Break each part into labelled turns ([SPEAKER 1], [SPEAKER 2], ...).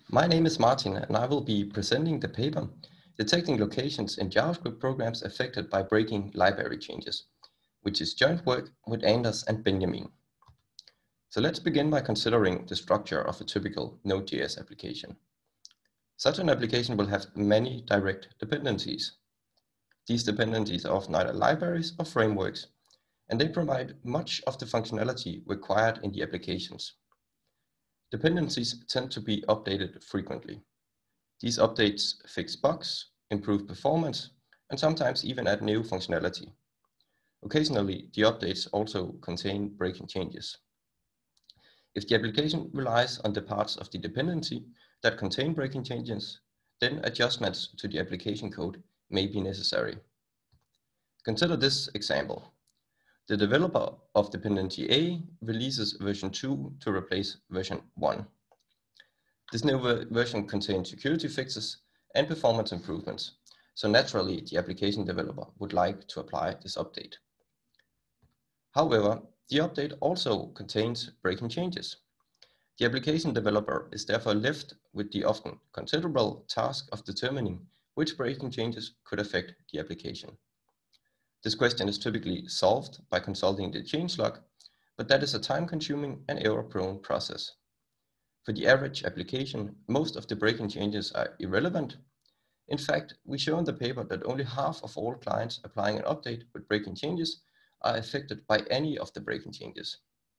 [SPEAKER 1] My name is Martin, and I will be presenting the paper, Detecting Locations in JavaScript Programs Affected by Breaking Library Changes, which is joint work with Anders and Benjamin. So let's begin by considering the structure of a typical Node.js application. Such an application will have many direct dependencies. These dependencies are often either libraries or frameworks, and they provide much of the functionality required in the applications. Dependencies tend to be updated frequently. These updates fix bugs, improve performance, and sometimes even add new functionality. Occasionally, the updates also contain breaking changes. If the application relies on the parts of the dependency that contain breaking changes, then adjustments to the application code may be necessary. Consider this example. The developer of dependency A releases version 2 to replace version 1. This new version contains security fixes and performance improvements, so naturally the application developer would like to apply this update. However, the update also contains breaking changes. The application developer is therefore left with the often considerable task of determining which breaking changes could affect the application. This question is typically solved by consulting the changelog, but that is a time-consuming and error-prone process. For the average application, most of the breaking changes are irrelevant. In fact, we show in the paper that only half of all clients applying an update with breaking changes are affected by any of the breaking changes.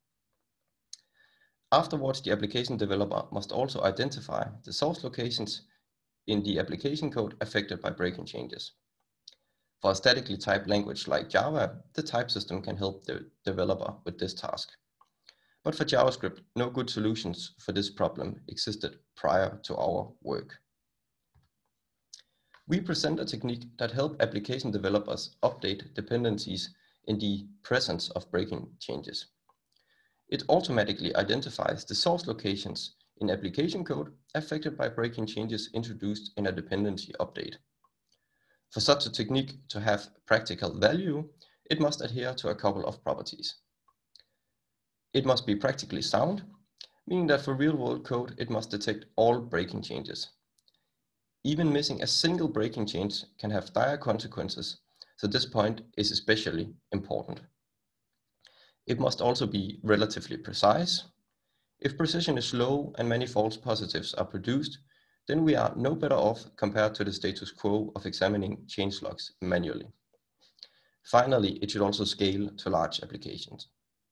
[SPEAKER 1] Afterwards, the application developer must also identify the source locations in the application code affected by breaking changes. For a statically typed language like Java, the type system can help the developer with this task. But for JavaScript, no good solutions for this problem existed prior to our work. We present a technique that helps application developers update dependencies in the presence of breaking changes. It automatically identifies the source locations in application code affected by breaking changes introduced in a dependency update. For such a technique to have practical value, it must adhere to a couple of properties. It must be practically sound, meaning that for real-world code, it must detect all breaking changes. Even missing a single breaking change can have dire consequences, so this point is especially important. It must also be relatively precise. If precision is low and many false positives are produced, then we are no better off compared to the status quo of examining changelogs manually. Finally, it should also scale to large applications.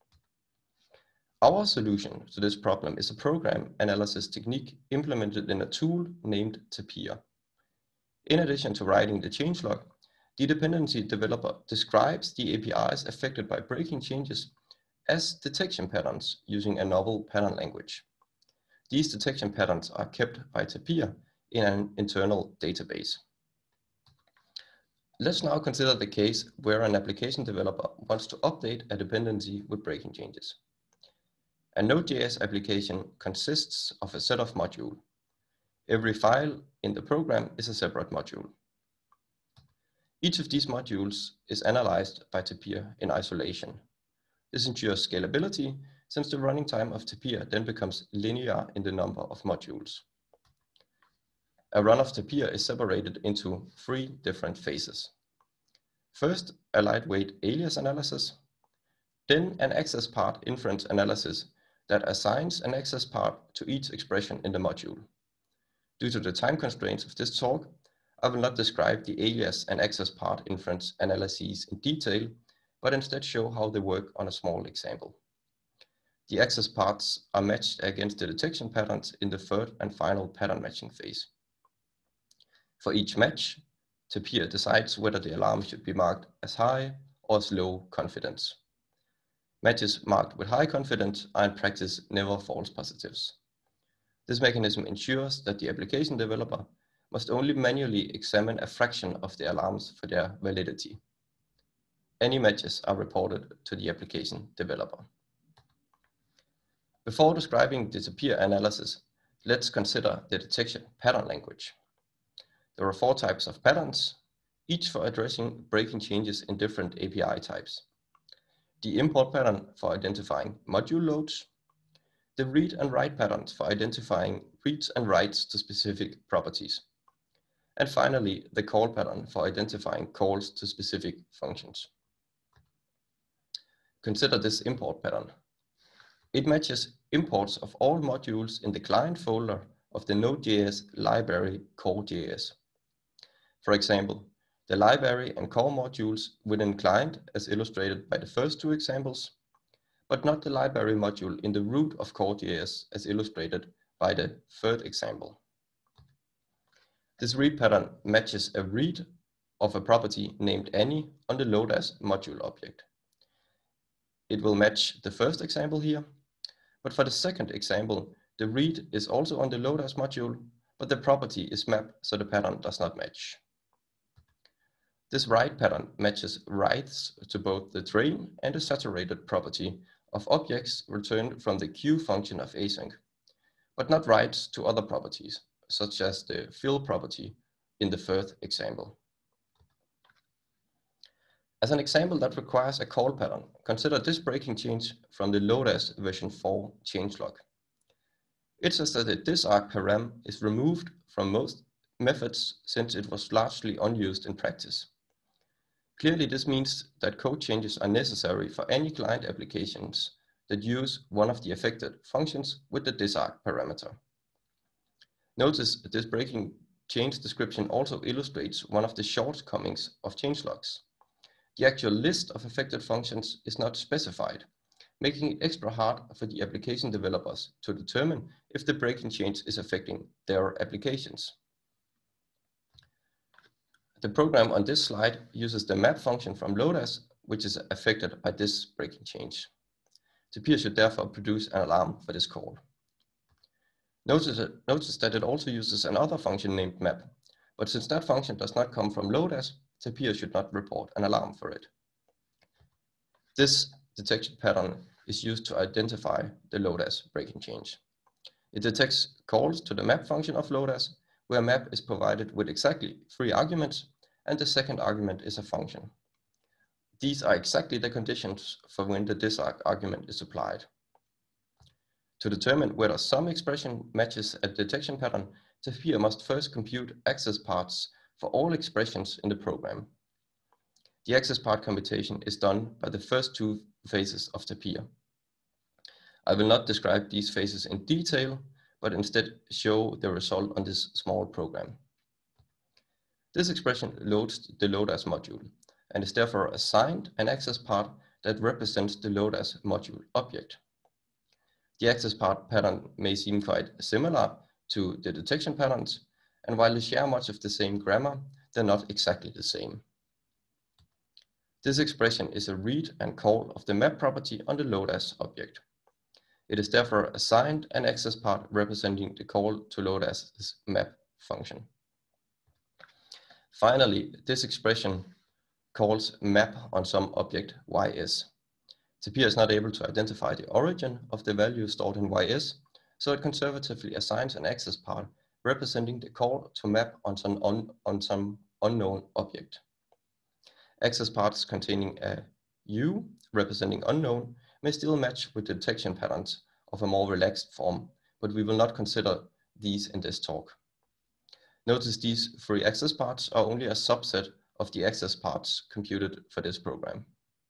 [SPEAKER 1] Our solution to this problem is a program analysis technique implemented in a tool named TAPIR. In addition to writing the changelog, the dependency developer describes the APIs affected by breaking changes as detection patterns using a novel pattern language. These detection patterns are kept by TAPIR in an internal database. Let's now consider the case where an application developer wants to update a dependency with breaking changes. A Node.js application consists of a set of modules. Every file in the program is a separate module. Each of these modules is analyzed by TAPIR in isolation. This ensures scalability, since the running time of TAPIR then becomes linear in the number of modules. A run of TAPIR is separated into 3 different phases. First, a lightweight alias analysis, then an access part inference analysis that assigns an access part to each expression in the module. Due to the time constraints of this talk, I will not describe the alias and access part inference analyses in detail, but instead show how they work on a small example. The access parts are matched against the detection patterns in the third and final pattern matching phase. For each match, TAPIR decides whether the alarm should be marked as high or as low confidence. Matches marked with high confidence are in practice never false positives. This mechanism ensures that the application developer must only manually examine a fraction of the alarms for their validity. Any matches are reported to the application developer. Before describing the TAPIR analysis, let's consider the detection pattern language. There are 4 types of patterns, each for addressing breaking changes in different API types. The import pattern for identifying module loads, the read and write patterns for identifying reads and writes to specific properties. And finally, the call pattern for identifying calls to specific functions. Consider this import pattern. It matches imports of all modules in the client folder of the Node.js library core.js. For example, the library and core modules within client as illustrated by the first two examples, but not the library module in the root of core.js as illustrated by the third example. This read pattern matches a read of a property named any on the load-as module object. It will match the first example here, but for the second example, the read is also on the load-as module, but the property is mapped so the pattern does not match. This write pattern matches writes to both the train and the saturated property of objects returned from the queue function of async, but not writes to other properties, such as the fill property in the third example. As an example that requires a call pattern, consider this breaking change from the load-as version 4 changelog. It says that the disarg param is removed from most methods since it was largely unused in practice. Clearly, this means that code changes are necessary for any client applications that use one of the affected functions with the disarg parameter. Notice that this breaking change description also illustrates one of the shortcomings of changelogs. The actual list of affected functions is not specified, making it extra hard for the application developers to determine if the breaking change is affecting their applications. The program on this slide uses the map function from load-as, which is affected by this breaking change. TAPIR should therefore produce an alarm for this call. Notice that it also uses another function named map, but since that function does not come from load-as, TAPIR should not report an alarm for it. This detection pattern is used to identify the load-as breaking change. It detects calls to the map function of load-as, where map is provided with exactly 3 arguments, and the second argument is a function. These are exactly the conditions for when the disarg argument is applied. To determine whether some expression matches a detection pattern, TAPIR must first compute access paths for all expressions in the program. The access path computation is done by the first 2 phases of TAPIR. I will not describe these phases in detail, but instead show the result on this small program. This expression loads the load-as module and is therefore assigned an access path that represents the load-as module object. The access path pattern may seem quite similar to the detection patterns, and while they share much of the same grammar, they're not exactly the same. This expression is a read and call of the map property on the load-as object. It is therefore assigned an access path representing the call to load-as map function. Finally, this expression calls map on some object ys. TAPIR is not able to identify the origin of the value stored in ys, so it conservatively assigns an access path representing the call to map on some unknown object. Access paths containing a u representing unknown may still match with detection patterns of a more relaxed form, but we will not consider these in this talk. Notice these 3 access paths are only a subset of the access paths computed for this program.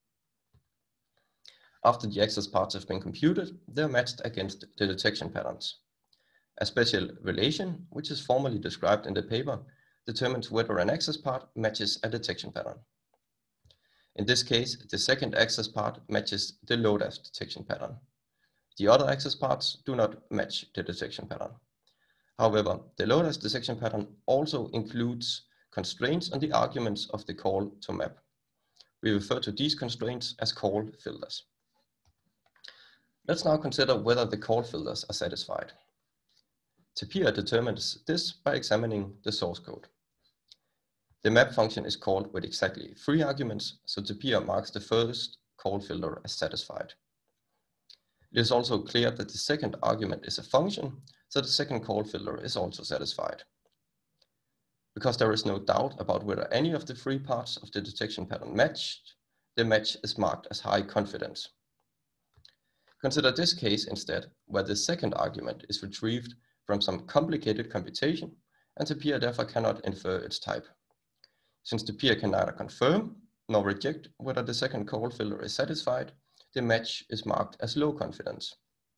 [SPEAKER 1] After the access paths have been computed, they are matched against the detection patterns. A special relation, which is formally described in the paper, determines whether an access path matches a detection pattern. In this case, the second access path matches the load-as detection pattern. The other access paths do not match the detection pattern. However, the load-as detection pattern also includes constraints on the arguments of the call to map. We refer to these constraints as call filters. Let's now consider whether the call filters are satisfied. TAPIR determines this by examining the source code. The map function is called with exactly 3 arguments, so TAPIR marks the first call filter as satisfied. It is also clear that the second argument is a function, so the second call filter is also satisfied. Because there is no doubt about whether any of the 3 parts of the detection pattern matched, the match is marked as high confidence. Consider this case instead, where the second argument is retrieved from some complicated computation, and TAPIR therefore cannot infer its type. Since TAPIR can neither confirm nor reject whether the second call filter is satisfied, the match is marked as low confidence.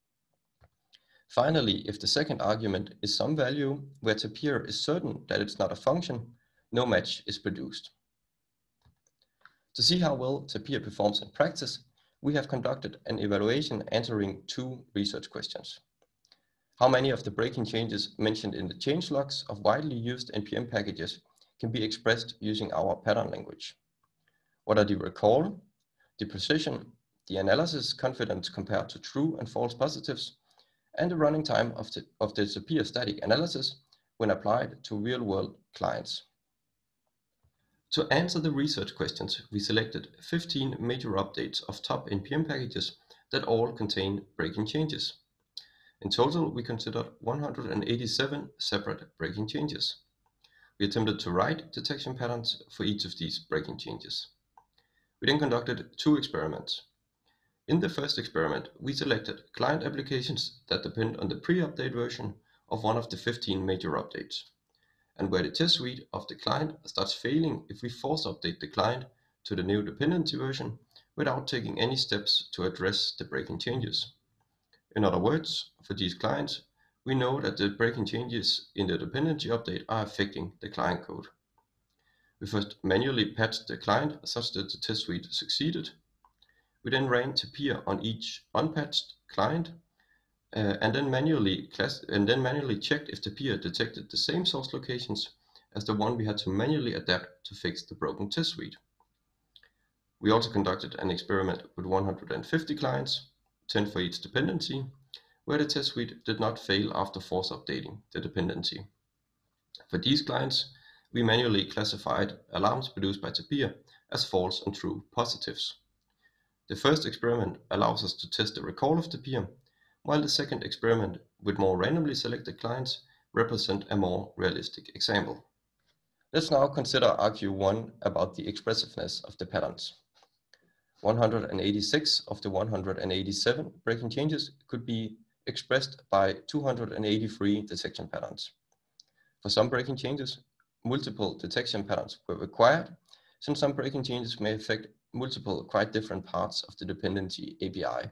[SPEAKER 1] Finally, if the second argument is some value where TAPIR is certain that it's not a function, no match is produced. To see how well TAPIR performs in practice, we have conducted an evaluation answering two research questions. How many of the breaking changes mentioned in the change logs of widely used NPM packages can be expressed using our pattern language? What are the recall, the precision, the analysis confidence compared to true and false positives, and the running time of the TAPIR static analysis when applied to real-world clients? To answer the research questions, we selected 15 major updates of top NPM packages that all contain breaking changes. In total, we considered 187 separate breaking changes. We attempted to write detection patterns for each of these breaking changes. We then conducted two experiments. In the first experiment, we selected client applications that depend on the pre-update version of one of the 15 major updates, and where the test suite of the client starts failing if we force update the client to the new dependency version without taking any steps to address the breaking changes. In other words, for these clients, we know that the breaking changes in the dependency update are affecting the client code. We first manually patched the client such that the test suite succeeded. We then ran TAPIR on each unpatched client and then manually checked if TAPIR detected the same source locations as the one we had to manually adapt to fix the broken test suite. We also conducted an experiment with 150 clients, 10 for each dependency, where the test suite did not fail after force updating the dependency. For these clients, we manually classified alarms produced by TAPIR as false and true positives. The first experiment allows us to test the recall of TAPIR, while the second experiment with more randomly selected clients represent a more realistic example. Let's now consider RQ1 about the expressiveness of the patterns. 186 of the 187 breaking changes could be expressed by 283 detection patterns. For some breaking changes, multiple detection patterns were required, since some breaking changes may affect multiple quite different parts of the dependency API.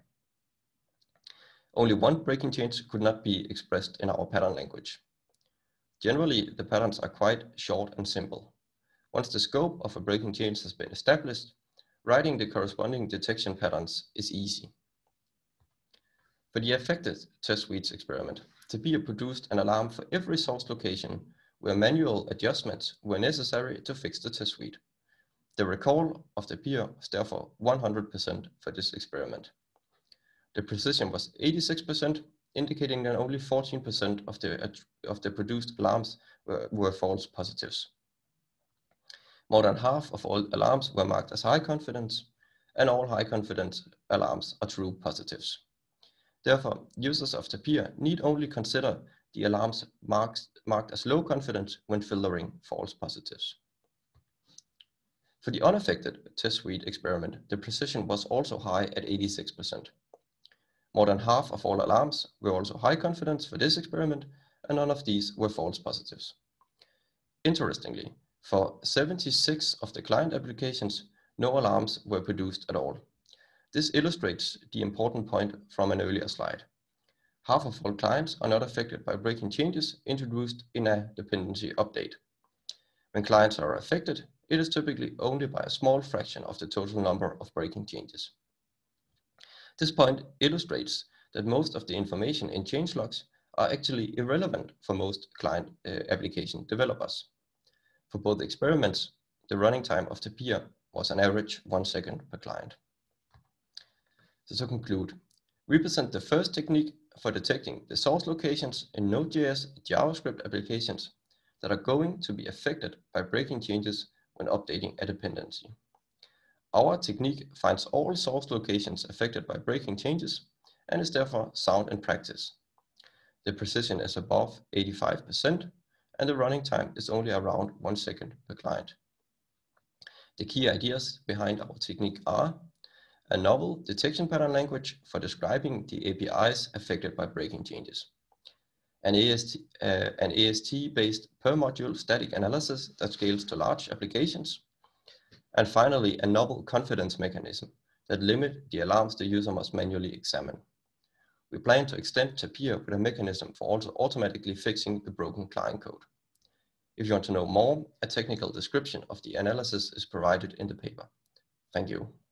[SPEAKER 1] Only one breaking change could not be expressed in our pattern language. Generally, the patterns are quite short and simple. Once the scope of a breaking change has been established, writing the corresponding detection patterns is easy. For the affected test suites experiment, TAPIR produced an alarm for every source location where manual adjustments were necessary to fix the test suite. The recall of TAPIR was therefore 100% for this experiment. The precision was 86%, indicating that only 14% of the produced alarms were false positives. More than half of all alarms were marked as high confidence, and all high confidence alarms are true positives. Therefore, users of TAPIR need only consider the alarms marked as low confidence when filtering false positives. For the unaffected test suite experiment, the precision was also high at 86%. More than half of all alarms were also high confidence for this experiment, and none of these were false positives. Interestingly, for 76 of the client applications, no alarms were produced at all. This illustrates the important point from an earlier slide. Half of all clients are not affected by breaking changes introduced in a dependency update. When clients are affected, it is typically only by a small fraction of the total number of breaking changes. This point illustrates that most of the information in change logs are actually irrelevant for most client application developers. For both experiments, the running time of TAPIR was an average 1 second per client. So to conclude, we present the first technique for detecting the source locations in Node.js JavaScript applications that are going to be affected by breaking changes when updating a dependency. Our technique finds all source locations affected by breaking changes and is therefore sound in practice. The precision is above 85%, and the running time is only around 1 second per client. The key ideas behind our technique are a novel detection pattern language for describing the APIs affected by breaking changes, an AST-based per-module static analysis that scales to large applications, and finally, a novel confidence mechanism that limits the alarms the user must manually examine. We plan to extend TAPIR with a mechanism for also automatically fixing the broken client code. If you want to know more, a technical description of the analysis is provided in the paper. Thank you.